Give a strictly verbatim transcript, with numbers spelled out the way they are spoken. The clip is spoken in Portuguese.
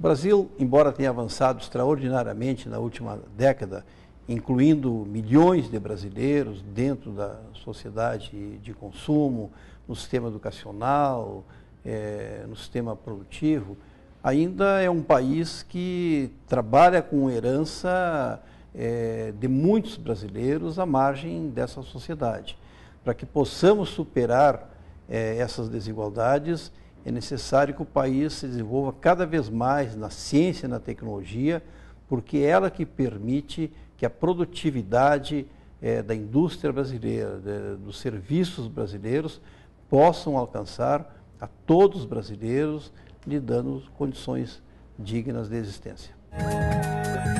Brasil, embora tenha avançado extraordinariamente na última década, incluindo milhões de brasileiros dentro da sociedade de consumo, no sistema educacional, é, no sistema produtivo, ainda é um país que trabalha com herança é, de muitos brasileiros à margem dessa sociedade. Para que possamos superar é, essas desigualdades, é necessário que o país se desenvolva cada vez mais na ciência e na tecnologia, porque é ela que permite que a produtividade eh, da indústria brasileira, de, dos serviços brasileiros, possam alcançar a todos os brasileiros, lhe dando condições dignas de existência.